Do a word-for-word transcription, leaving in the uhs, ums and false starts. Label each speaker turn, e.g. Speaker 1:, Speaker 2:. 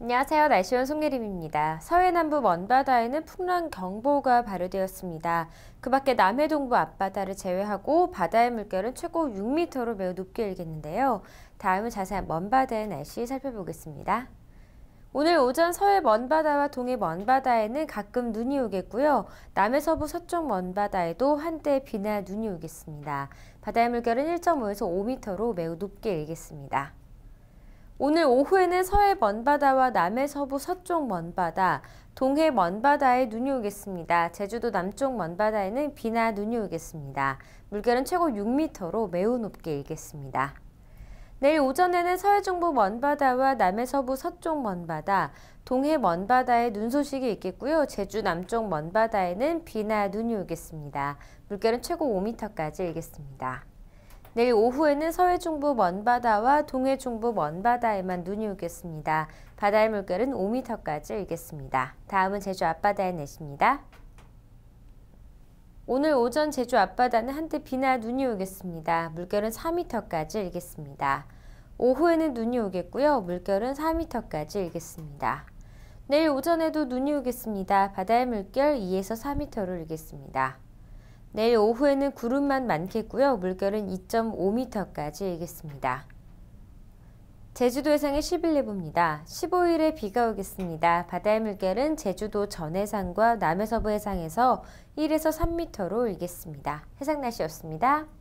Speaker 1: 안녕하세요. 날씨원 송예림입니다. 서해 남부 먼바다에는 풍랑경보가 발효되었습니다. 그 밖에 남해 동부 앞바다를 제외하고 바다의 물결은 최고 육 미터로 매우 높게 일겠는데요. 다음은 자세한 먼바다의 날씨 살펴보겠습니다. 오늘 오전 서해 먼바다와 동해 먼바다에는 가끔 눈이 오겠고요. 남해 서부 서쪽 먼바다에도 한때 비나 눈이 오겠습니다. 바다의 물결은 일 점 오에서 오 미터로 매우 높게 일겠습니다. 오늘 오후에는 서해 먼바다와 남해 서부 서쪽 먼바다, 동해 먼바다에 눈이 오겠습니다. 제주도 남쪽 먼바다에는 비나 눈이 오겠습니다. 물결은 최고 육 미터로 매우 높게 일겠습니다. 내일 오전에는 서해 중부 먼바다와 남해 서부 서쪽 먼바다, 동해 먼바다에 눈 소식이 있겠고요. 제주 남쪽 먼바다에는 비나 눈이 오겠습니다. 물결은 최고 오 미터까지 일겠습니다. 내일 오후에는 서해 중부 먼바다와 동해 중부 먼바다에만 눈이 오겠습니다. 바다의 물결은 오 미터까지 일겠습니다. 다음은 제주 앞바다의 날씨입니다. 오늘 오전 제주 앞바다는 한때 비나 눈이 오겠습니다. 물결은 사 미터까지 일겠습니다. 오후에는 눈이 오겠고요. 물결은 사 미터까지 일겠습니다. 내일 오전에도 눈이 오겠습니다. 바다의 물결 이에서 사 미터로 일겠습니다. 내일 오후에는 구름만 많겠고요. 물결은 이 점 오 미터까지 일겠습니다. 제주도 해상의 십일 예보입니다. 십오 일에 비가 오겠습니다. 바다의 물결은 제주도 전해상과 남해서부 해상에서 일에서 삼 미터로 일겠습니다. 해상 날씨였습니다.